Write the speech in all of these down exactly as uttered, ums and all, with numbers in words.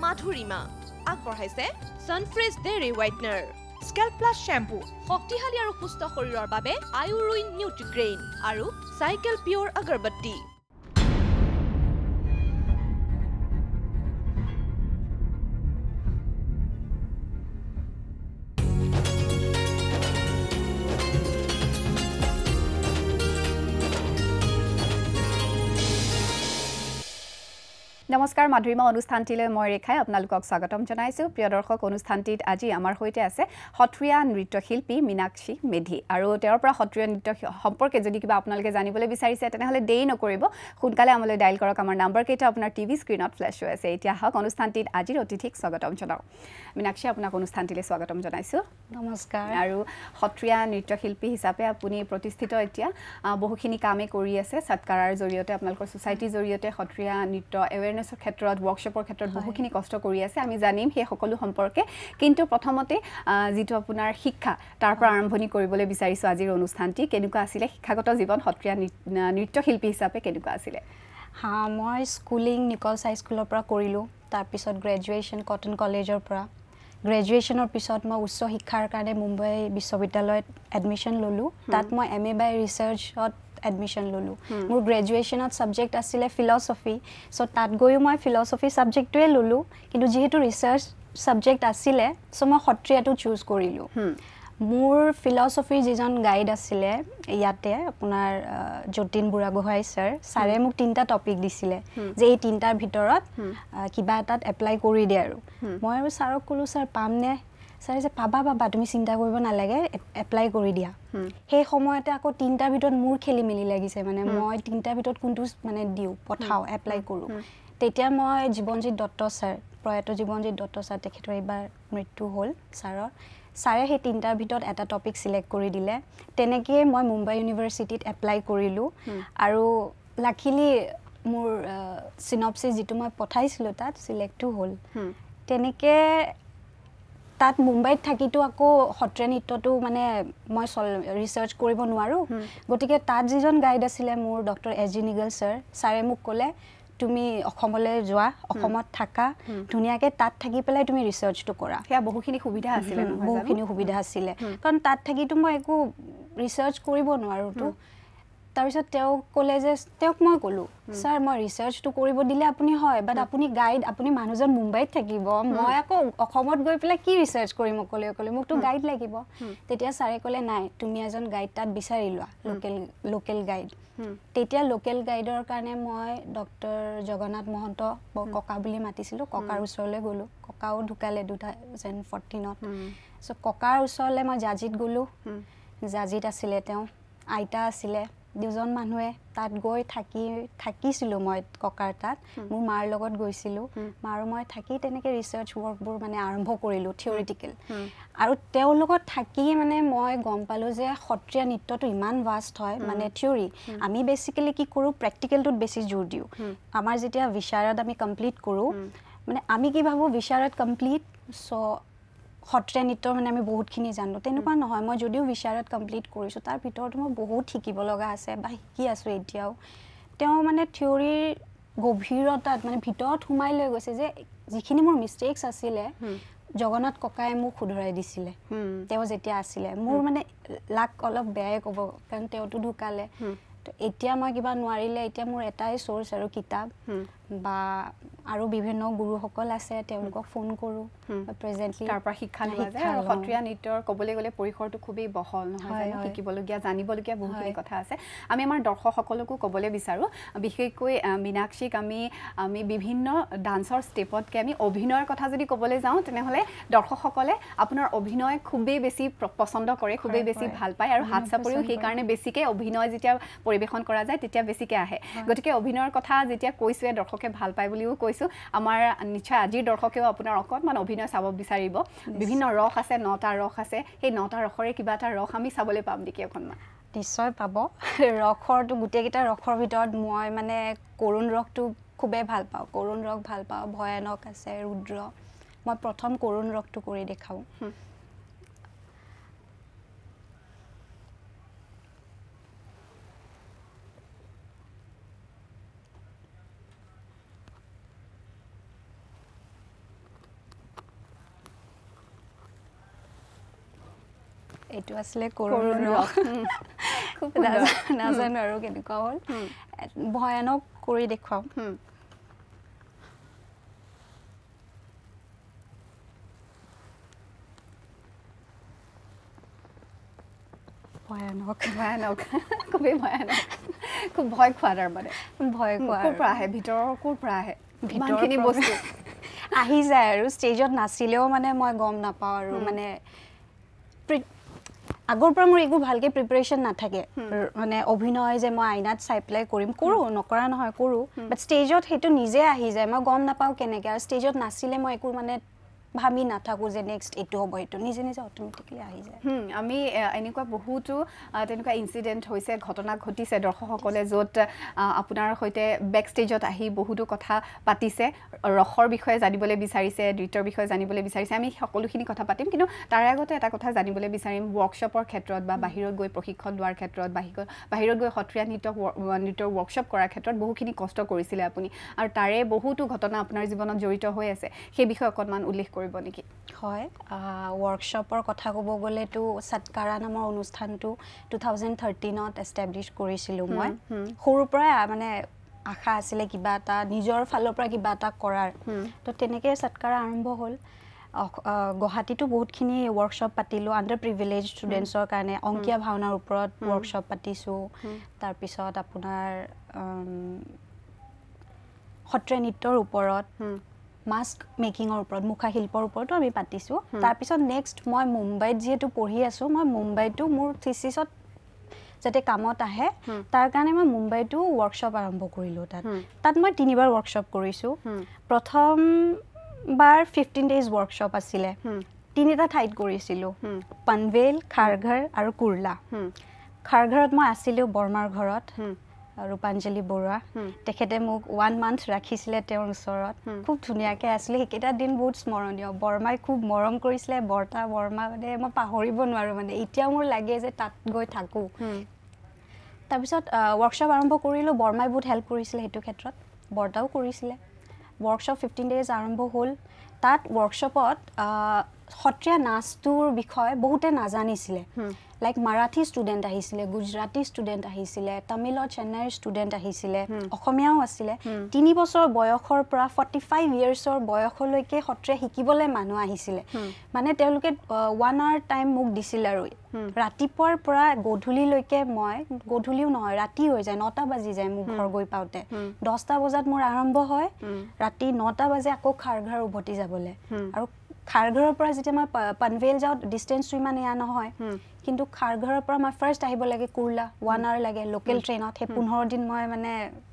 Madhurima আগবঢ়াইছে Sunfresh Dairy Whitener Scalp Plus Shampoo শক্তিশালী আৰু সুস্থ শৰীৰৰ বাবে Iurin Nutrigrain আৰু Cycle Pure Agarbatti নমস্কাৰ মাধুৰিমা অনুষ্ঠানটিলৈ মই ৰেখাই আপোনালোকক স্বাগতম জনাইছো প্ৰিয় দৰ্শক অনুষ্ঠানটিত আজি আমাৰ হৈতে আছে সত্ৰীয়া নৃত্যশিল্পী মীনাক্ষী মেধি আৰু তেওঁৰ পৰা সত্ৰীয়া নৃত্য সম্পৰ্কে যদি কিবা আপোনালোকে জানিবলৈ বিচাৰিছে তেনেহলে দেৰি নকৰিব সোনকালে আমলৈ ডায়াল কৰক আমাৰ নম্বৰ কেইটা আপোনাৰ টিভি স্ক্ৰিনত ফ্ল্যাশ হৈ আছে এতিয়া হক অনুষ্ঠানটিত আজিৰ অতিথিক স্বাগতম জনাও মীনাক্ষী আপোনাক অনুষ্ঠানটিলৈ স্বাগতম জনাইছো নমস্কাৰ আৰু সত্ৰীয়া নৃত্যশিল্পী হিচাপে আপুনি প্ৰতিষ্ঠিত এতিয়া বহুখিনি কামে কৰি আছে সৎকাৰৰ জৰিয়তে আপোনালোকৰ সোসাইটিৰ জৰিয়তে সত্ৰীয়া নৃত্য এৱেৰনেছৰ ক্ষেত্ৰত ওয়াৰ্কশ্বপৰ ক্ষেত্ৰত বহুখিনি কষ্ট কৰি আছে আমি জানিম সেই সকলো সম্পৰ্কে কিন্তু প্ৰথমতে যেটো আপোনাৰ শিক্ষা তাৰ পৰা আৰম্ভণি কৰিবলৈ বিচাৰিছো আজিৰ অনুষ্ঠানটি কেনেকুৱা আছিল শিক্ষাগত জীৱন সত্ৰীয়া নৃত্যশিল্পী হিচাপে কেনেকুৱা আছিল হা মই স্কুলিং নিকলছ হাই স্কুলৰ পৰা কৰিলো তাৰ পিছত গ্ৰেজুৱেচন কটন কলেজৰ পৰা গ্ৰেজুৱেচনৰ পিছত মই উচ্চ শিক্ষাৰ কাৰণে মুম্বাই বিশ্ববিদ্যালয়ত এডমিশন ললো তাত মই এমএ বাই ৰিসাৰ্চত এডমিশন ললো মোৰ গ্ৰেজুৱেচনত সাবজেক্ট আছিল ফিলসফি সো তাত গৈও মই ফিলসফি সাবজেক্টটোৱে ললো কিন্তু যেহেতু ৰিসাৰ্চ সাবজেক্ট আছিল সো মই সত্ৰীয়াটো চুজ কৰিলো মোৰ ফিলসফিৰ যিজন গাইড আছিল ইয়াতে আপোনাৰ জতিন বুঢ়াগোহাঁই স্যাৰ স্যাৰে মোক তিনটা টপিক দিছিল যে এই তিনটাৰ ভিতৰত কিবা এটাত এপ্লাই কৰি দে আৰু মই আৰু স্যাৰক কলো স্যাৰ পাম নে স্যাৰে যে পাবা পাবা তুমি চিন্তা কৰিব নালাগে এপ্লাই কৰি দিয়া সেই সময়তে আকৌ তিনটাৰ ভিতৰত মোৰ খেলি মিলি লাগিছে মানে মই তিনটাৰ ভিতৰত কোনটো মানে দিও পঠাও এপ্লাই কৰো তেতিয়া মই জীৱনজিৎ দত্ত স্যাৰ প্ৰয়াত জীৱনজিৎ দত্ত স্যাৰ তেখেতৰ এবাৰ মৃত্যু হ'ল স্যাৰৰ স্যাৰে সেই তিনটাৰ ভিতৰত এটা টপিক সিলেক্ট কৰি দিলে তেনেকৈ মই মুম্বাই ইউনিভাৰ্চিটিত এপ্লাই কৰিলো আৰু লাকিলি মোৰ সিনপসিস যেটো মই পঠাইছিলো তাত সিলেক্টও হ'ল তেনেকৈ তাত মুম্বাইত থাকিটো আকৌ সত্ৰীয়া নৃত্যটো মানে মই ৰিসাৰ্চ কৰিব নোৱাৰো গতিকে তাত যিজন গাইড আছিল মোৰ doctor S G Nigal sir স্যাৰে মোক ক'লে তুমি অসমলৈ যোৱা অসমত থাকা ধুনিয়াকে তাত থাকি পেলাই তুমি ৰিসাৰ্চটো কৰা হেয়া বহুখিনি সুবিধা আছিল নহয় বহুখিনি সুবিধা আছিল কাৰণ তাত থাকিটো মই একো ৰিসাৰ্চ কৰিব নোৱাৰো তো তাৰপিছত তেওঁ ক'লে যে তেওঁক মই ক'লো স্যাৰ মই ৰিসাৰ্চটো কৰিব দিলে আপুনি হয় বাট আপুনি গাইড আপুনি মানুহজন মুম্বাইত থাকিব মই আকৌ অসমত গৈ পেলাই কি ৰিসাৰ্চ কৰিম অকলে অকলে মোকতো গাইড লাগিব তেতিয়া স্যাৰে ক'লে নাই তুমি এজন গাইড তাত বিচাৰি লোৱা লোকেল লোকেল গাইড তেতিয়া লোকেল গাইডৰ কাৰণে মই ডক্টৰ জগন্নাথ মহন্ত ককা বুলি মাতিছিলো ককাৰ ওচৰলৈ গলো ককাও ঢুকালে দুই হাজাৰ চৈধ্য ত সো ককাৰ ওচৰলৈ মই জাজিত গলো জাজিত আছিল তেওঁ আইতা আছিল দুজন মানুহে তাত গৈ থাকি থাকিছিলো মই ককাৰ তাত মোৰ মাৰ লগত গৈছিলো মাৰ মই থাকি তেনেকৈ ৰিসাৰ্চ ওয়াৰ্কবোৰ মানে আৰম্ভ কৰিলো থিওৰিটিক্যাল আৰু তেওঁৰ লগত থাকি মানে মই গম পালো যে সত্ৰীয়া নৃত্যটো ইমান ভাষ্ট হয় মানে থিওৰি আমি বেসিক্যালি কি কৰো প্ৰ্যাকটিক্যালটোত বেছি জোৰ দিও আমাৰ যেতিয়া বিশাৰদ আমি কমপ্লিট কৰো মানে আমি কি ভাবো বিশাৰদ কমপ্লিট সো সত্ৰীয়া নৃত্যৰ মানে আমি বহুতখিনি জানো তেনেকুৱা নহয় মই যদিও বিশাৰদ কমপ্লিট কৰিছো তাৰ ভিতৰত মই বহুত শিকিব লগা আছে বা শিকি আছো এতিয়াও তেওঁ মানে থিওৰিৰ গভীৰতাত মানে ভিতৰত সোমাই লৈ গৈছে যে যিখিনি মোৰ মিস্টেকস আছিল জগন্নাথ ককাই মোক শুধৰাই দিছিল তেওঁ যেতিয়া আছিল মোৰ মানে লাক অলপ বেয়াই ক'ব কাৰণ তেওঁটো ঢুকালে তো এতিয়া মই কিবা নোৱাৰিলে এতিয়া মোৰ এটাই সোৰ্স আৰু কিতাপ বা আৰু বিভিন্ন গুৰুসকল আছে তেওঁলোকক ফোন কৰো প্ৰেজেন্টলি তাৰ পৰা শিক্ষা লোৱা যায় আৰু সত্ৰীয়া নৃত্যৰ ক'বলৈ গ'লে পৰিসৰটো খুবেই বহল নহয় জানো শিকিবলগীয়া জানিবলগীয়া বহুখিনি কথা আছে আমি আমাৰ দৰ্শকসকলকো ক'বলৈ বিচাৰো বিশেষকৈ মীনাক্ষীক আমি আমি বিভিন্ন ডান্সৰ ষ্টেপতকে আমি অভিনয়ৰ কথা যদি ক'বলৈ যাওঁ তেনেহলে দৰ্শকসকলে আপোনাৰ অভিনয় খুবেই বেছি পছন্দ কৰে খুবেই বেছি ভাল পায় আৰু হাত চাপৰিও সেই কাৰণে বেছিকৈ অভিনয় যেতিয়া পৰিবেশন কৰা যায় তেতিয়া বেছিকৈ আহে গতিকে অভিনয়ৰ কথা যেতিয়া কৈছোৱে দৰ্শকে ভাল পায় বুলিও কৈছো আমাৰ নিশ্চয় আজিৰ দৰ্শকেও আপোনাৰ অকণমান অভিনয় চাব বিচাৰিব বিভিন্ন ৰস আছে নটা ৰস আছে সেই নটা ৰসৰে কিবা এটা ৰস আমি চাবলৈ পাম নেকি অকণমান নিশ্চয় পাব ৰসৰটো গোটেইকেইটা ৰসৰ ভিতৰত মই মানে কৰুণ ৰসটো খুবেই ভাল পাওঁ কৰুণ ৰস ভাল পাওঁ ভয়ানক আছে ৰুদ্ৰ মই প্ৰথম কৰুণ ৰসটো কৰি দেখাও এইটো আসলে করুণ রক খুব নাজানো আৰু কেনেকুৱা হ'ল ভয়ানক কৰি দেখাও ভয়ানক ভয়ানক খুবেই ভয়ানক খুব ভয় খোৱা তাৰ মানে ভয় খোৱা ক'ৰ পৰা আহে ভিতৰৰ ক'ৰ পৰা আহে ভিতৰখিনি বস্তু আহি যায় আৰু ষ্টেজত নাচিলেও মানে মই গম নাপাওঁ আৰু মানে আগৰ পৰা মোৰ একো ভালকে প্ৰিপাৰেচন নাথাকে মানে অভিনয় যে মই আইনাত চাই পেলাই কৰিম কৰোঁ নকৰা নহয় কৰোঁ বাট ষ্টেজত সেইটো নিজে আহি যায় মই গম নাপাওঁ কেনেকৈ আৰু ষ্টেজত নাচিলে মই একো মানে ভাবি নাথাকোঁ যে নেক্সট এইটো হ'ব এইটো নিজে নিজে অট'মেটিকলি আহি যায় আমি এনেকুৱা বহুতো তেনেকুৱা ইনচিডেণ্ট হৈছে ঘটনা ঘটিছে দৰ্শকসকলে য'ত আপোনাৰ সৈতে বেক ষ্টেজত আহি বহুতো কথা পাতিছে ৰসৰ বিষয়ে জানিবলৈ বিচাৰিছে নৃত্যৰ বিষয়ে জানিবলৈ বিচাৰিছে আমি সকলোখিনি কথা পাতিম কিন্তু তাৰ আগতে এটা কথা জানিবলৈ বিচাৰিম ৱৰ্কশ্বপৰ ক্ষেত্ৰত বা বাহিৰত গৈ প্ৰশিক্ষণ লোৱাৰ ক্ষেত্ৰত বাহিৰত গৈ সত্ৰীয়া নৃত্য নৃত্যৰ ৱৰ্কশ্বপ কৰাৰ ক্ষেত্ৰত বহুখিনি কষ্ট কৰিছিলে আপুনি আৰু তাৰে বহুতো ঘটনা আপোনাৰ জীৱনত জড়িত হৈ আছে সেই বিষয়ে অকণমান উল্লেখ কৰিব নেকি হয় ৱৰ্কশ্বপৰ কথা ক'ব গ'লেতো সৎকাৰা নামৰ অনুষ্ঠানটো টু থাউজেণ্ড থাৰ্টিনত এষ্টাব্লিছ কৰিছিলোঁ মই সৰুৰ পৰাই মানে আশা আছিলে কিবা এটা নিজৰ ফালৰ পৰা কিবা এটা কৰাৰ তো তেনেকৈ সৎকাৰা আৰম্ভ হ'ল গুৱাহাটীতো বহুতখিনি ৱৰ্কশ্বপ পাতিলোঁ আণ্ডাৰ প্ৰিভিলেজ ষ্টুডেণ্টছৰ কাৰণে অংকীয়া ভাওনাৰ ওপৰত ৱৰ্কশ্বপ পাতিছোঁ তাৰপিছত আপোনাৰ সত্ৰীয়া নৃত্যৰ ওপৰত মাস্ক মেকিঙৰ ওপৰত মুখা শিল্পৰ ওপৰতো আমি পাতিছোঁ তাৰপিছত নেক্সট মই মুম্বাইত যিহেতু পঢ়ি আছোঁ মই মুম্বাইতো মোৰ থিচিছত যাতে কামত আহে তাৰ কাৰণে মই মুম্বাইতো ৱৰ্কশ্বপ আৰম্ভ কৰিলোঁ তাত তাত মই তিনিবাৰ ৱৰ্কশ্বপ কৰিছোঁ প্ৰথমবাৰ ফিফটিন ডেইজ ৱৰ্কশ্বপ আছিলে তিনিটা ঠাইত কৰিছিলোঁ পনভেল খাৰঘৰ আৰু কুৰ্লা খাৰঘৰত মই আছিলোঁ বৰ্মাৰ ঘৰত ৰূপাঞ্জলি বৰুৱা তেখেতে মোক ওৱান মান্থ ৰাখিছিলে তেওঁৰ ওচৰত খুব ধুনীয়াকৈ আছিলে সেইকেইটা দিন বহুত স্মৰণীয় বৰ্মাই খুব মৰম কৰিছিলে বৰ্তা বৰ্মা মানে মই পাহৰিব নোৱাৰোঁ মানে এতিয়াও মোৰ লাগে যে তাত গৈ থাকোঁ তাৰপিছত ৱৰ্কশ্বপ আৰম্ভ কৰিলোঁ বৰ্মাই বহুত হেল্প কৰিছিলে সেইটো ক্ষেত্ৰত বৰ্তাও কৰিছিলে ৱৰ্কশ্বপ ফিফটিন ডেইজ আৰম্ভ হ'ল তাত ৱৰ্কশ্বপত সত্ৰীয়া নাচটোৰ বিষয়ে বহুতে নাজানিছিলে লাইক মাৰাঠী ষ্টুডেণ্ট আহিছিলে গুজৰাটী ষ্টুডেণ্ট আহিছিলে তামিলৰ চেন্নাইৰ ষ্টুডেণ্ট আহিছিলে অসমীয়াও আছিলে তিনি বছৰ বয়সৰ পৰা ফৰ্টি ফাইভ ইয়াৰ্ছৰ বয়সলৈকে সত্ৰীয়া শিকিবলৈ মানুহ আহিছিলে মানে তেওঁলোকে ওৱান আৱাৰ টাইম মোক দিছিল আৰু ৰাতিপুৱাৰ পৰা গধূলিলৈকে মই গধূলিও নহয় ৰাতি হৈ যায় নটা বাজি যায় মোক ঘৰ গৈ পাওঁতে দহটা বজাত মোৰ আৰম্ভ হয় ৰাতি নটা বাজে আকৌ খাৰঘৰ উভতি যাবলৈ আৰু খাৰঘৰৰ পৰা যেতিয়া মই পনভেল যাওঁ ডিষ্টেঞ্চটো ইমান এয়া নহয় কিন্তু খাৰঘৰৰ পৰা মই ফাৰ্ষ্ট আহিব লাগে কুৰ্লা ওৱান আৱাৰ লাগে লোকেল ট্ৰেইনত সেই পোন্ধৰ দিন মই মানে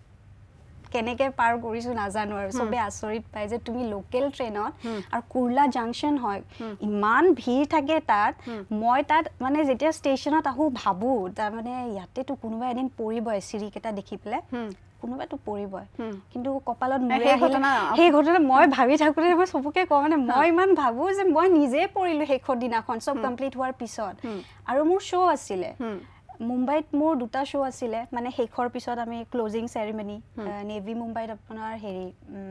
কেনেকৈ পাৰ কৰিছোঁ নাজানো আৰু চবেই আচৰিত পায় যে তুমি লোকেল ট্ৰেইনত আৰু কুৰ্লা জাংচন হয় ইমান ভিৰ থাকে তাত মই তাত মানে যেতিয়া ষ্টেচনত আহোঁ ভাবোঁ তাৰমানে ইয়াতেতো কোনোবা এদিন পৰিবই চিৰিকেইটা দেখি পেলাই কোনোবাতো পৰিবই কিন্তু কপালত মৰি আহিলে সেই ঘটনা মই ভাবি থাকোঁতে মই চবকে কওঁ মানে মই ইমান ভাবোঁ যে মই নিজেই পৰিলোঁ শেষৰ দিনাখন চব কমপ্লিট হোৱাৰ পিছত আৰু মোৰ শ্ব' আছিলে মুম্বাইত মোৰ দুটা শ্ব' আছিলে মানে শেষৰ পিছত আমি ক্লজিং চেৰিমনি নেভি মুম্বাইত আপোনাৰ হেৰি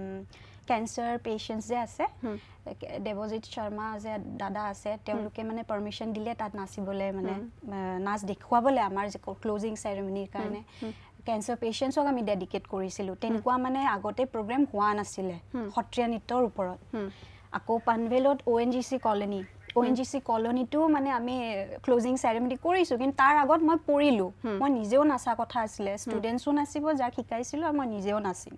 কেঞ্চাৰ পেচেণ্টছ যে আছে দেৱজিৎ শৰ্মা যে দাদা আছে তেওঁলোকে মানে পাৰ্মিশ্যন দিলে তাত নাচিবলৈ মানে নাচ দেখুৱাবলৈ আমাৰ যে ক্লজিং চেৰিমনিৰ কাৰণে কেঞ্চাৰ পেচেণ্টছক আমি ডেডিকেট কৰিছিলোঁ তেনেকুৱা মানে আগতে প্ৰগ্ৰেম হোৱা নাছিলে সত্ৰীয়া নৃত্যৰ ওপৰত আকৌ পানভেলত O' N G C colony O' N G C কলনীটো মানে আমি ক্লজিং চেৰিমনি কৰিছোঁ কিন্তু তাৰ আগত মই পৰিলোঁ মই নিজেও নাচা কথা আছিলে ষ্টুডেণ্টছো নাচিব যাক শিকাইছিলোঁ আৰু মই নিজেও নাচিম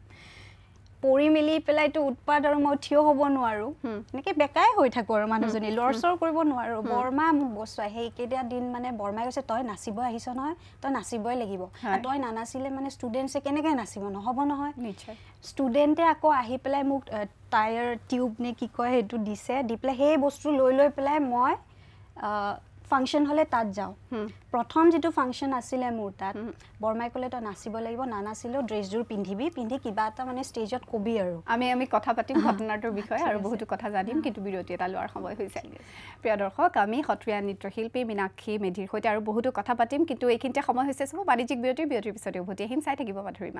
পৰি মেলি পেলাইতো উৎপাত আৰু মই থিয় হ'ব নোৱাৰোঁ এনেকৈ বেকাই হৈ থাকোঁ আৰু মানুহজনী লৰচৰ কৰিব নোৱাৰোঁ বৰ্মা মোক বচোৱাই সেইকেইটা দিন মানে বৰ্মাই কৈছে তই নাচিব আহিছ নহয় তই নাচিবই লাগিব তই নানাচিলে মানে ষ্টুডেণ্টছে কেনেকৈ নাচিব নহ'ব নহয় নিশ্চয় ষ্টুডেণ্টে আকৌ আহি পেলাই মোক টায়াৰ টিউব নে কি কয় সেইটো দিছে দি পেলাই সেই বস্তু লৈ লৈ পেলাই মই ফাংচন হ'লে তাত যাওঁ প্ৰথম যিটো ফাংচন আছিলে মোৰ তাত বৰ্মাই ক'লে তই নাচিব লাগিব নানাচিলেও ড্ৰেছযোৰ পিন্ধিবি পিন্ধি কিবা এটা মানে ষ্টেজত কবি আৰু আমি আমি কথা পাতিম ঘটনাটোৰ বিষয়ে আৰু বহুতো কথা জানিম কিন্তু বিৰতি এটা লোৱাৰ সময় হৈছে প্ৰিয় দৰ্শক আমি সত্ৰীয়া নৃত্যশিল্পী মীনাক্ষী মেধিৰ সৈতে আৰু বহুতো কথা পাতিম কিন্তু এইখিনিতে সময় হৈছে চব বাণিজ্যিক বিৰতিৰ বিৰতিৰ পিছতে উভতি আহিম চাই থাকিব মাধুৰিমা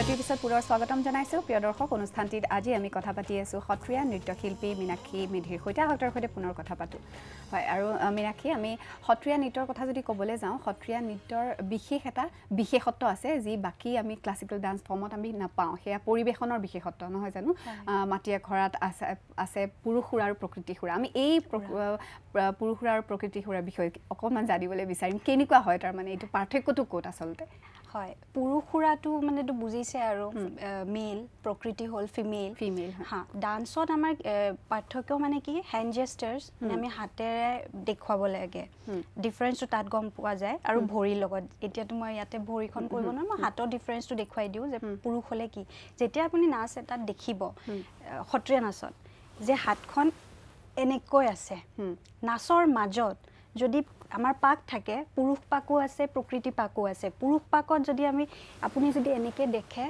বিৰতিৰ পিছত পুনৰ স্বাগতম জনাইছোঁ প্ৰিয় দৰ্শক অনুষ্ঠানটিত আজি আমি কথা পাতি আছোঁ সত্ৰীয়া নৃত্যশিল্পী মীনাক্ষী মেধিৰ সৈতে আহতৰ সৈতে পুনৰ কথা পাতোঁ হয় আৰু মীনাক্ষী আমি সত্ৰীয়া নৃত্যৰ কথা যদি ক'বলৈ যাওঁ সত্ৰীয়া নৃত্যৰ বিশেষ এটা বিশেষত্ব আছে যি বাকী আমি ক্লাছিকেল ডান্স ফৰ্মত আমি নাপাওঁ সেয়া পৰিৱেশনৰ বিশেষত্ব নহয় জানো মাটি আখৰাত আছে আছে পুৰুষ সুৰ আৰু প্ৰকৃতি সুৰ আমি এই পুৰুষ সুৰ আৰু প্ৰকৃতি সুৰৰ বিষয়ে অকণমান জানিবলৈ বিচাৰিম কেনেকুৱা হয় তাৰ মানে এইটো পাৰ্থক্যটো ক'ত আচলতে হয় পুৰুষ সুৰাটো মানে তো বুজিছে আৰু মেল প্ৰকৃতি হল ফিমেল ফিমেল হা ডান্সত আমাৰ পাৰ্থক্য মানে কি হ্যান্ড জেষ্টাৰ্স মানে আমি হাতেৰে দেখুৱাব লাগে ডিফাৰেন্সটো তাত গম পোৱা যায় আৰু ভৰিৰ লগত এতিয়াতো মই ইয়াতে ভৰিখন কৰিব নোৱাৰো মই হাতৰ ডিফাৰেন্সটো দেখুৱাই দিওঁ যে পুৰুষ হলে কি যেতিয়া আপুনি নাচ এটাত দেখিব সত্ৰীয়া নাচত যে হাতখন এনেকৈ আছে নাচৰ মাজত যদি আমাৰ পাক থাকে পুৰুষ পাকো আছে প্ৰকৃতি পাকো আছে পুৰুষ পাকত যদি আমি আপুনি যদি এনেকে দেখে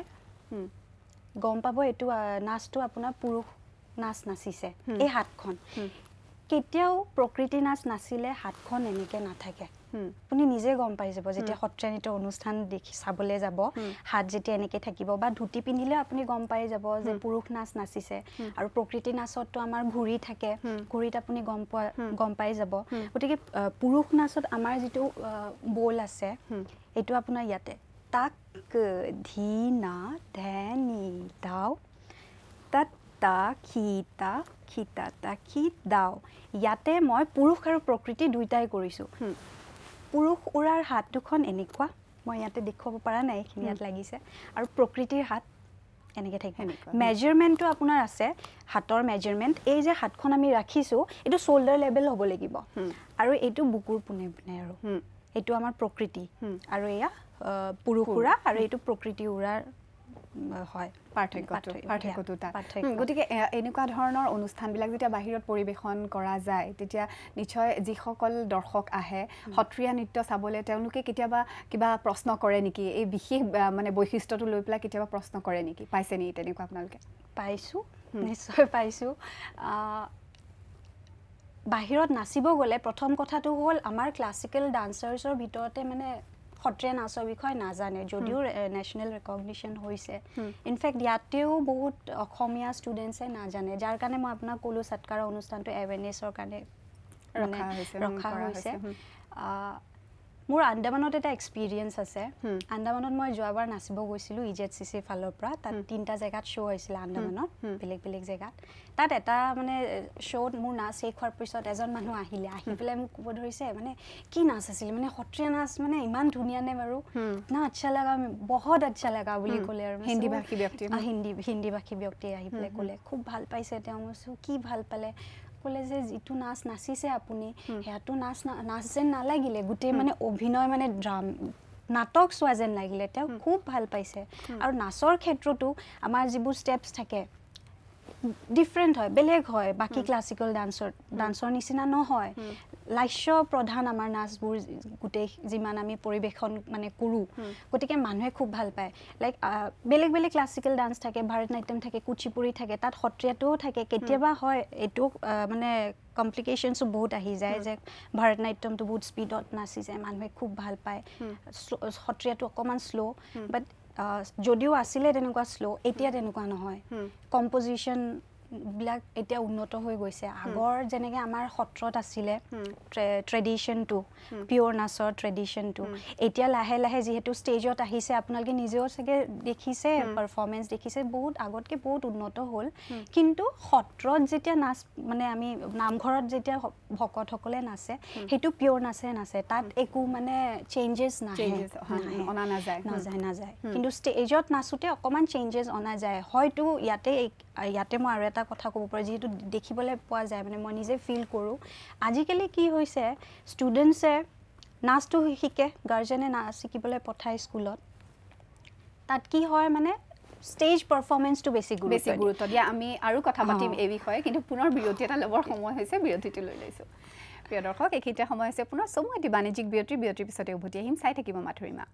গম পাব এটো নাচটো আপোনাৰ পুৰুষ নাচ নাচিছে এই হাতখন কেতিয়াও প্ৰকৃতি নাচ নাচিলে হাতখন এনেকে নাথাকে আপুনি নিজে গম পাই যাব যেতিয়া সত্ৰীয়া নৃত্য অনুষ্ঠান দেখি চাবলৈ যাব হাত যেতিয়া এনেকে থাকিব বা ধুতি পিন্ধিলে আপুনি গম পাই যাব যে পুৰুষ নাচ নাচিছে আৰু প্ৰকৃতি নাচতো আমাৰ ঘুৰি থাকে ঘুৰিত আপুনি গম পোৱা গম পাই যাব গতিকে পুৰুষ নাচত আমাৰ যেটো বল আছে এটো আপোনাৰ ইয়াতে তাক ধীনা ধেনি দাও তাত তা খিতা খিতা তা খি দাও ইয়াতে মই পুৰুষ আৰু প্ৰকৃতি দুইটাই কৰিছো পুৰুষ উৰাৰ হাত দুখন এনেকুৱা মই ইয়াতে দেখুৱাব পৰা নাই এইখিনি ইয়াত লাগিছে আৰু প্ৰকৃতিৰ হাত এনেকে থাকে মেজাৰমেন্টটো আপোনাৰ আছে হাতৰ মেজাৰমেন্ট এই যে হাতখন আমি ৰাখিছো এটো শোল্ডাৰ লেভেল হ'ব লাগিব আৰু এটো বুকুৰ পুনে পুনে আৰু এটো আমাৰ প্ৰকৃতি আৰু এয়া পুৰুষ উৰা আৰু এটো প্ৰকৃতি উৰাৰ হয় পাৰ্থক্যটো পাৰ্থক্যটো তাত গতিকে এনেকুৱা ধৰণৰ অনুষ্ঠানবিলাক যেতিয়া বাহিৰত পৰিৱেশন কৰা যায় তেতিয়া নিশ্চয় যিসকল দৰ্শক আহে সত্ৰীয়া নৃত্য চাবলৈ তেওঁলোকে কেতিয়াবা কিবা প্ৰশ্ন কৰে নেকি এই বিশেষ মানে বৈশিষ্ট্যটো লৈ পেলাই কেতিয়াবা প্ৰশ্ন কৰে নেকি পাইছে নি তেনেকুৱা আপোনালোকে পাইছো নিশ্চয় পাইছো বাহিৰত নাচিব গলে প্ৰথম কথাটো হ'ল আমাৰ ক্লাছিকেল ডান্সাৰ্ছৰ ভিতৰতে মানে সত্ৰীয়া নাচৰ বিষয়ে নাজানে যদিও নেশনাল ৰেকগনিশ্যন হৈছে ইনফেক্ট ইয়াতেও বহুত অসমীয়া ষ্টুডেণ্টছে নাজানে যাৰ কাৰণে মই আপোনাক ক'লো সৎকাৰা অনুষ্ঠানটো এৱেৰনেছৰ কাৰণে ৰখা হৈছে মোৰ আন্দামানত এটা এক্সপিৰিয়েন্স আছে আন্দামানত মই যোৱাবাৰ নাচিব গৈছিলো ইজেড সিসি ফালৰ পৰা তাত তিনটা জায়গাত শো হৈছিল আন্দামানত বেলেগ বেলেগ জায়গাত তাত এটা মানে শোত মোৰ নাচ শেষ হোৱাৰ পিছত এজন মানুহ আহিলে আহি পেলাই মোক ক'ব ধৰিছে মানে কি নাচ আছিল মানে সত্ৰীয়া নাচ মানে ইমান ধুনীয়া নে বাৰু না আচ্ছা লাগা বহুত আচ্ছা লাগা বুলি ক'লে আৰু হিন্দী ভাষী ব্যক্তি হিন্দী হিন্দী ভাষী ব্যক্তি আহি পেলাই ক'লে খুব ভাল পাইছে তেওঁ মই কি ভাল পালে ক'লে যে যিটো নাচ নাচিছে আপুনি হেয়াটো নাচ নাচ যেন নালাগিলে গোটেই মানে অভিনয় মানে ড্ৰাম নাটক চোৱা যেন লাগিলে তেওঁ খুব ভাল পাইছে আৰু নাচৰ ক্ষেত্ৰতো আমাৰ যিবোৰ ষ্টেপছ থাকে ডিফাৰেন্ট হয় বেলেগ হয় বাকি ক্লাছিকেল ডান্সৰ ডান্সৰ নিচিনা নহয় লাস্য প্ৰধান আমাৰ নাচবোৰ গোটেই যিমান আমি পৰিবেশন মানে কৰো গতিকে মানুহে খুব ভাল পায় লাইক বেলেগ বেলেগ ক্লাছিকেল ডান্স থাকে ভাৰতনাট্যম থাকে কুচিপুৰি থাকে তাত সত্ৰীয়াটোও থাকে কেতিয়াবা হয় এটো মানে কমপ্লিকেশনস বহুত আহি যায় যে ভাৰতনাট্যমটো বহুত স্পিডত নাচি যায় মানুহে খুব ভাল পায় সত্ৰীয়াটো অকমান স্লো বাট যদিও আসিলে তেনেকুৱা স্লো এতিয়া তেনেকুৱা নহয় কম্পোজিশন বিলাক এতিয়া উন্নত হৈ গৈছে আগৰ যেনেকে আমাৰ সত্ৰত আছিলে ট্ৰেডিশনটো পিওৰ নাচৰ ট্ৰেডিশনটো এতিয়া লাহে লাহে যেহেতু ষ্টেজত আহিছে আপোনালোকে নিজেও সকে দেখিছে পাৰফৰমেন্স দেখিছে বহুত আগতকে বহুত উন্নত হ'ল কিন্তু সত্ৰত যেতিয়া নাচ মানে আমি নামঘৰত যেতিয়া ভকত সকলে নাচে হেতু পিওৰ নাচে নাচে তাত একো মানে চেঞ্জেস নাহে অনা নাযায় নাযায় নাযায় কিন্তু ষ্টেজত নাচুতে অকমান চেঞ্জেস অনা যায় হয়তো ইয়াতে ইয়াতে মই আৰু এটা কথা ক'ব পাৰো যেহেতু দেখিবলৈ পোৱা যায় মানে মই নিজে ফিল কৰো আজিকালি কি হৈছে ষ্টুডেন্টছে নাচটো শিকে গাৰ্জেনে নাচ শিকিবলৈ পঠায় স্কুলত তাত কি হয় মানে ষ্টেজ পাৰফৰমেন্সটো বেছি গুৰুত্ব বেছি গুৰুত্ব দিয়া আমি আৰু কথা পাতিম এই বিষয়ে কিন্তু পুনৰ বিৰতি এটা লবৰ সময় হৈছে বিৰতিটো লৈ লৈছো প্ৰিয় দৰ্শক এইখিনিতে সময় হৈছে পুনৰ সময় এটি বাণিজ্যিক বিৰতি বিৰতিৰ পিছতে উভতি আহিম চাই থাকিব মাধুৰিমা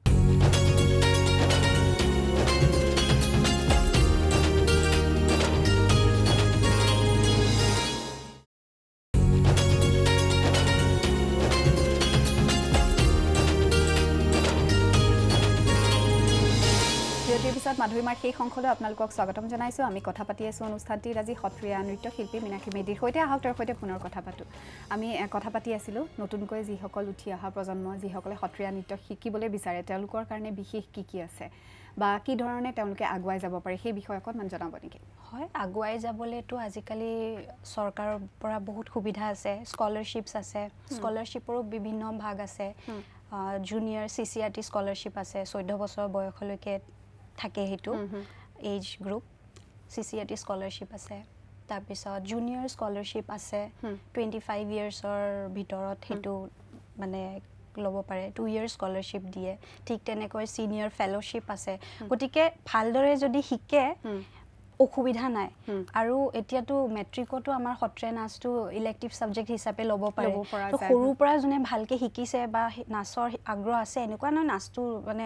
পিছত মাধুৰীমাৰ সেই সংখলৈ আপোনালোকক স্বাগতম জনাইছোঁ আমি কথা পাতি আছোঁ অনুষ্ঠানটিৰ আজি সত্ৰীয়া নৃত্যশিল্পী মীনাক্ষী মেধিৰ সৈতে আহক তেওঁৰ সৈতে পুনৰ কথা পাতোঁ আমি কথা পাতি আছিলোঁ নতুনকৈ যিসকল উঠি অহা প্ৰজন্ম যিসকলে সত্ৰীয়া নৃত্য শিকিবলৈ বিচাৰে তেওঁলোকৰ কাৰণে বিশেষ কি কি আছে বা কি ধৰণে তেওঁলোকে আগুৱাই যাব পাৰে সেই বিষয়ে অকণমান জনাব নেকি হয় আগুৱাই যাবলৈতো আজিকালি চৰকাৰৰ পৰা বহুত সুবিধা আছে স্কলাৰশ্বিপছ আছে স্কলাৰশ্বিপৰো বিভিন্ন ভাগ আছে junior C C R T scholarship আছে চৈধ্য বছৰ বয়সলৈকে থাকে সেইটো age group C C R T scholarship আছে তাৰপিছত জুনিয়ৰ স্কলাৰশ্বিপ আছে টুৱেণ্টি ফাইভ ইয়াৰ্ছৰ ভিতৰত সেইটো মানে ল'ব পাৰে টু ইয়াৰ্ছ স্কলাৰশ্বিপ দিয়ে ঠিক তেনেকৈ ছিনিয়ৰ ফেলোশ্বিপ আছে গতিকে ভালদৰে যদি শিকে অসুবিধা নাই আৰু এতিয়াতো মেট্ৰিকতো আমাৰ সত্ৰীয়া নাচটো ইলেক্টিভ ছাবজেক্ট হিচাপে ল'ব পাৰে তো সৰুৰ পৰা যোনে ভালকৈ শিকিছে বা নাচৰ আগ্ৰহ আছে এনেকুৱা নহয় নাচটো মানে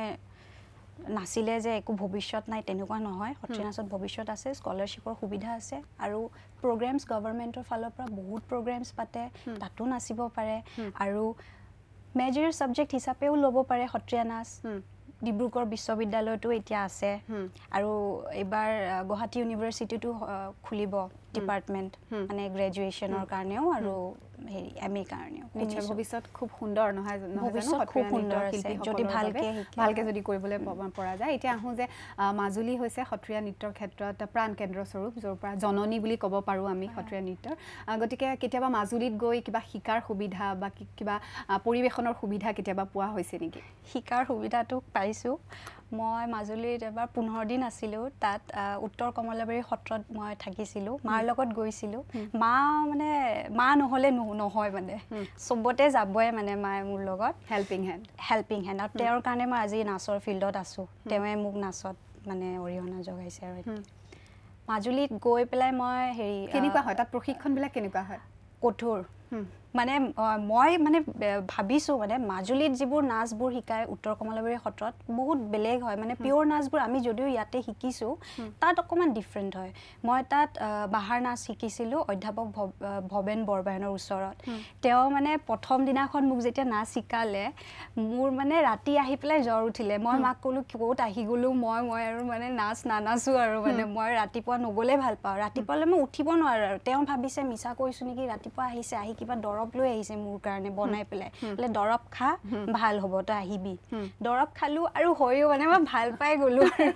নাচিলে যে একো ভৱিষ্যত নাই তেনেকুৱা নহয় সত্ৰীয়া নাচত ভৱিষ্যত আছে স্কলাৰশ্বিপৰ সুবিধা আছে আৰু প্ৰগ্ৰেমছ গভৰ্ণমেণ্টৰ ফালৰ পৰা বহুত প্ৰগ্ৰেমছ পাতে তাতো নাচিব পাৰে আৰু মেজৰ ছাবজেক্ট হিচাপেও ল'ব পাৰে সত্ৰীয়া নাচ ডিব্ৰুগড় বিশ্ববিদ্যালয়তো এতিয়া আছে আৰু এইবাৰ গুৱাহাটী ইউনিভাৰ্চিটিটো খুলিব ডিপাৰ্টমেণ্ট মানে গ্ৰেজুৱেশ্যনৰ কাৰণেও আৰু হেৰি এম এ কাৰণেও ভৱিষ্যত খুব সুন্দৰ নহয় ভৱিষ্যত খুব সুন্দৰ আছে যদি ভালকৈ ভালকৈ যদি কৰিবলৈ পৰা যায় এতিয়া আহোঁ যে মাজুলী হৈছে সত্ৰীয়া নৃত্যৰ ক্ষেত্ৰত প্ৰাণ কেন্দ্ৰস্বৰূপ য'ৰ পৰা জননী বুলি ক'ব পাৰোঁ আমি সত্ৰীয়া নৃত্যৰ গতিকে কেতিয়াবা মাজুলীত গৈ কিবা শিকাৰ সুবিধা বা কিবা পৰিৱেশনৰ সুবিধা কেতিয়াবা পোৱা হৈছে নেকি শিকাৰ সুবিধাটো পাইছোঁ মই মাজুলীত এবাৰ পোন্ধৰ দিন আছিলোঁ তাত উত্তৰ কমলাবাৰী সত্ৰত মই থাকিছিলোঁ মাৰ লগত গৈছিলোঁ মা মানে মা নহ'লে নহয় মানে চবতে যাবই মানে মায়ে মোৰ লগত হেল্পিং হেণ্ড হেল্পিং হেণ্ড আৰু তেওঁৰ কাৰণে মই আজি নাচৰ ফিল্ডত আছোঁ তেওঁৱে মোক নাচত মানে অৰিহণা যোগাইছে আৰু মাজুলীত গৈ পেলাই মই হেৰি কেনেকুৱা হয় তাত প্ৰশিক্ষণবিলাক কেনেকুৱা হয় কঠোৰ মানে মই মানে ভাবিছোঁ মানে মাজুলীত যিবোৰ নাচবোৰ শিকায় উত্তৰ কমলাবাৰী সত্ৰত বহুত বেলেগ হয় মানে পিয়'ৰ নাচবোৰ আমি যদিও ইয়াতে শিকিছোঁ তাত অকণমান ডিফাৰেণ্ট হয় মই তাত বাহাৰ নাচ শিকিছিলোঁ অধ্যাপক ভৱেন বৰবায়নৰ ওচৰত তেওঁ মানে প্ৰথম দিনাখন মোক যেতিয়া নাচ শিকালে মোৰ মানে ৰাতি আহি পেলাই জ্বৰ উঠিলে মই মাক ক'লোঁ ক'ত আহি গ'লোঁ মই মই আৰু মানে নাচ নানাচোঁ আৰু মানে মই ৰাতিপুৱা নগ'লে ভাল পাওঁ ৰাতিপুৱালৈ মই উঠিব নোৱাৰোঁ আৰু তেওঁ ভাবিছে মিছা কৰিছোঁ নেকি ৰাতিপুৱা আহিছে আহি কিবা দৰৱ লৈ আহিছে মোৰ কাৰণে বনাই পেলাই বোলে দৰৱ খা ভাল হ'ব তই আহিবি দৰৱ খালোঁ আৰু হৈও মানে মই ভাল পাই গ'লোঁ আৰু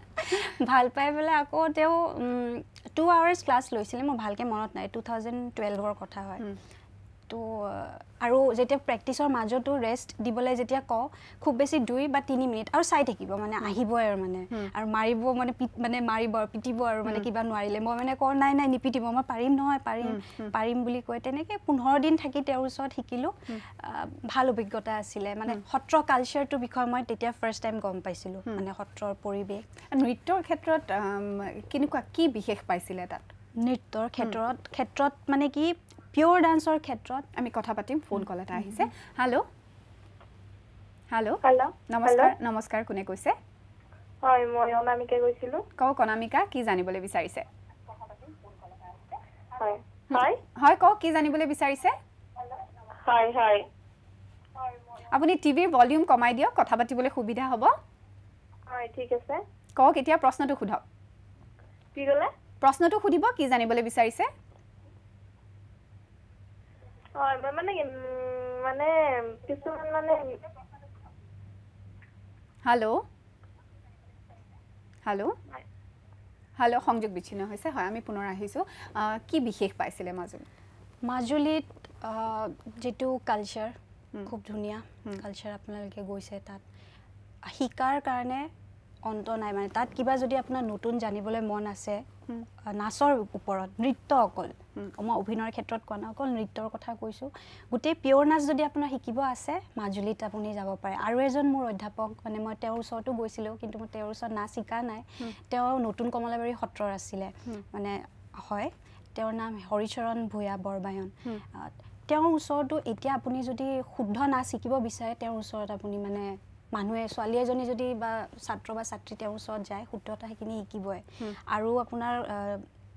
ভাল পাই পেলাই আকৌ তেওঁ টু আৱাৰ্ছ ক্লাছ লৈছিলে মোৰ ভালকৈ মনত নাই টু থাউজেণ্ড টুৱেলভৰ কথা হয় তো আৰু যেতিয়া প্ৰেক্টিছৰ মাজতো ৰেষ্ট দিবলৈ যেতিয়া কওঁ খুব বেছি দুই বা তিনি মিনিট আৰু চাই থাকিব মানে আহিবই আৰু মানে আৰু মাৰিব মানে মানে মাৰিব আৰু পিটিব আৰু মানে কিবা নোৱাৰিলে মই মানে কওঁ নাই নাই নিপিটিব মই পাৰিম নহয় পাৰিম পাৰিম বুলি কৈ তেনেকৈ পোন্ধৰ দিন থাকি তেওঁৰ ওচৰত শিকিলোঁ ভাল অভিজ্ঞতা আছিলে মানে সত্ৰ কালচাৰটোৰ বিষয়ে মই তেতিয়া ফাৰ্ষ্ট টাইম গম পাইছিলোঁ মানে সত্ৰৰ পৰিৱেশ নৃত্যৰ ক্ষেত্ৰত কেনেকুৱা কি বিশেষ পাইছিলে তাত নৃত্যৰ ক্ষেত্ৰত ক্ষেত্ৰত মানে কি পিয়'ৰ ডান্সৰ ক্ষেত্ৰত আমি কথা পাতিম ফোন কল এটা আহিছে হেল্ল' হেল্ল' হেল্ল' নমস্কাৰ নমস্কাৰ কোনে কৈছে হয় মই অনামিকা কৈছিলোঁ কওক অনামিকা কি জানিবলৈ বিচাৰিছে হয় হয় হয় কওক কি জানিবলৈ বিচাৰিছে হয় হয় আপুনি টিভিৰ ভলিউম কমাই দিয়ক কথা পাতিবলৈ সুবিধা হ'ব হয় ঠিক আছে কওক এতিয়া প্ৰশ্নটো সোধক কি ক'লে প্ৰশ্নটো সুধিব কি জানিবলৈ বিচাৰিছে হয় মানে মানে কিছুমান মানে হেল্ল' হেল্ল' হেল্ল' সংযোগ বিচ্ছিন্ন হৈছে হয় আমি পুনৰ আহিছোঁ কি বিশেষ পাইছিলে মাজুলীত মাজুলীত যিটো কালচাৰ খুব ধুনীয়া কালচাৰ আপোনালোকে গৈছে তাত শিকাৰ কাৰণে অন্ত নাই মানে তাত কিবা যদি আপোনাৰ নতুন জানিবলৈ মন আছে নাচৰ ওপৰত নৃত্য অকল মই অভিনয়ৰ ক্ষেত্ৰত কোৱা নাই অকল নৃত্যৰ কথা কৈছোঁ গোটেই পিয়'ৰ নাচ যদি আপোনাৰ শিকিব আছে মাজুলীত আপুনি যাব পাৰে আৰু এজন মোৰ অধ্যাপক মানে মই তেওঁৰ ওচৰতো গৈছিলোঁ কিন্তু মই তেওঁৰ ওচৰত নাচ শিকা নাই তেওঁ নতুন কমলাবাৰী সত্ৰৰ আছিলে মানে হয় তেওঁৰ নাম হৰিচৰণ ভূঞা বৰবায়ন তেওঁৰ ওচৰতো এতিয়া আপুনি যদি শুদ্ধ নাচ শিকিব বিচাৰে তেওঁৰ ওচৰত আপুনি মানে মানুহে ছোৱালী এজনী যদি বা ছাত্ৰ বা ছাত্ৰী তেওঁৰ ওচৰত যায় শুদ্ধতা সেইখিনি শিকিবই আৰু আপোনাৰ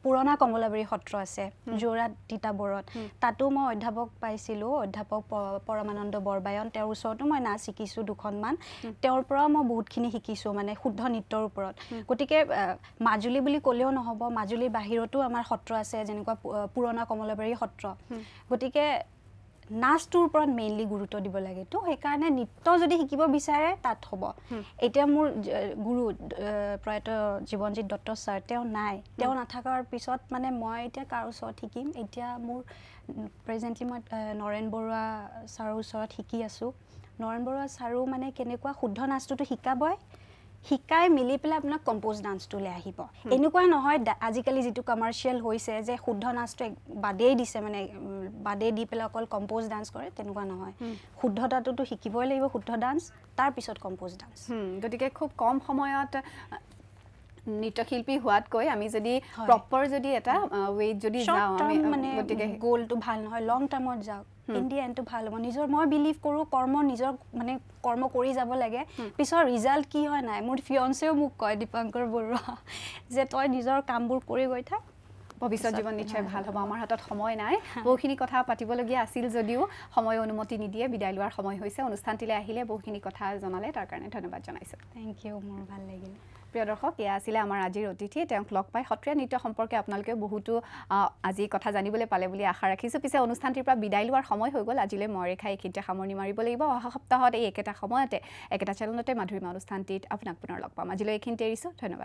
পুৰণা কমলাবাৰী সত্ৰ আছে যোৰহাট তিতাবৰত তাতো মই অধ্যাপক পাইছিলোঁ অধ্যাপক পৰমানন্দ বৰবায়ন তেওঁৰ ওচৰতো মই নাচ শিকিছোঁ দুখনমান তেওঁৰ পৰা মই বহুতখিনি শিকিছোঁ মানে শুদ্ধ নৃত্যৰ ওপৰত গতিকে মাজুলী বুলি ক'লেও নহ'ব মাজুলীৰ বাহিৰতো আমাৰ সত্ৰ আছে যেনেকুৱা পুৰণা কমলাবাৰী সত্ৰ গতিকে নাচটোৰ ওপৰত মেইনলি গুৰুত্ব দিব লাগে তো সেইকাৰণে নৃত্য যদি শিকিব বিচাৰে তাত হ'ব এতিয়া মোৰ গুৰু প্ৰয়াত জীৱনজিৎ দত্ত ছাৰ তেওঁ নাই তেওঁ নাথাকাৰ পিছত মানে মই এতিয়া কাৰ ওচৰত শিকিম এতিয়া মোৰ প্ৰেজেণ্টলি মই নৰেন বৰুৱা ছাৰৰ ওচৰত শিকি আছোঁ নৰেন বৰুৱা ছাৰো মানে কেনেকুৱা শুদ্ধ নাচটোতো শিকাবই শিকাই মিলি পেলাই আপোনাক কম্প'জ ডান্সটোলৈ আহিব এনেকুৱা নহয় আজিকালি যিটো কমাৰ্চিয়েল হৈছে যে শুদ্ধ নাচটো বাদেই দিছে মানে বাদেই দি পেলাই অকল কম্প'জ ডান্স কৰে তেনেকুৱা নহয় শুদ্ধতাটোতো শিকিবই লাগিব শুদ্ধ ডান্স তাৰপিছত কম্প'জ ডান্স গতিকে খুব কম সময়ত নৃত্যশিল্পী হোৱাতকৈ আমি যদি প্ৰপাৰ যদি এটা ৱেইট যদি যাওঁ আমি মানে গ'লটো ভাল নহয় লং টাৰ্মত যাওক ইণ্ডিয়ানটো ভাল হ'ব নিজৰ মই বিলিভ কৰোঁ কৰ্ম নিজৰ মানে কৰ্ম কৰি যাব লাগে পিছৰ ৰিজাল্ট কি হয় নাই মোৰ ফিয়ঞ্চেও মোক কয় দীপাংকৰ বৰুৱা যে তই নিজৰ কামবোৰ কৰি গৈ থাক ভৱিষ্যত জীৱন নিশ্চয় ভাল হ'ব আমাৰ হাতত সময় নাই বহুখিনি কথা পাতিবলগীয়া আছিল যদিও সময় অনুমতি নিদিয়ে বিদায় লোৱাৰ সময় হৈছে অনুষ্ঠানটিলৈ আহিলে বহুখিনি কথা জনালে তাৰ কাৰণে ধন্যবাদ জনাইছোঁ থেংক ইউ মোৰ ভাল লাগিল প্ৰিয় দৰ্শক এয়া আছিলে আমাৰ আজিৰ অতিথি তেওঁক লগ পাই সত্ৰীয়া নৃত্য সম্পৰ্কে আপোনালোকে বহুতো আজি কথা জানিবলৈ পালে বুলি আশা ৰাখিছোঁ পিছে অনুষ্ঠানটিৰ পৰা বিদায় লোৱাৰ সময় হৈ গ'ল আজিলৈ মই ৰেখা এইখিনিতে সামৰণি মাৰিব লাগিব অহা সপ্তাহত এই একেটা সময়তে একেটা চেনেলতে মাধুৰিমা অনুষ্ঠানটিত আপোনাক পুনৰ লগ পাম আজিলৈ এইখিনিতে এৰিছোঁ ধন্যবাদ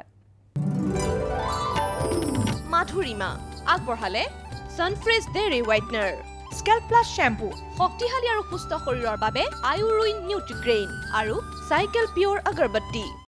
মাধুৰিমা আগবঢ়ালে Sunfresh dairy whitener scalp plus shampoo শক্তিশালী আৰু সুস্থ শৰীৰৰ বাবে আয়ুৰুইন নিউট্ৰিগ্ৰেইন আৰু চাইকেল পিয়ৰ আগৰবত্তি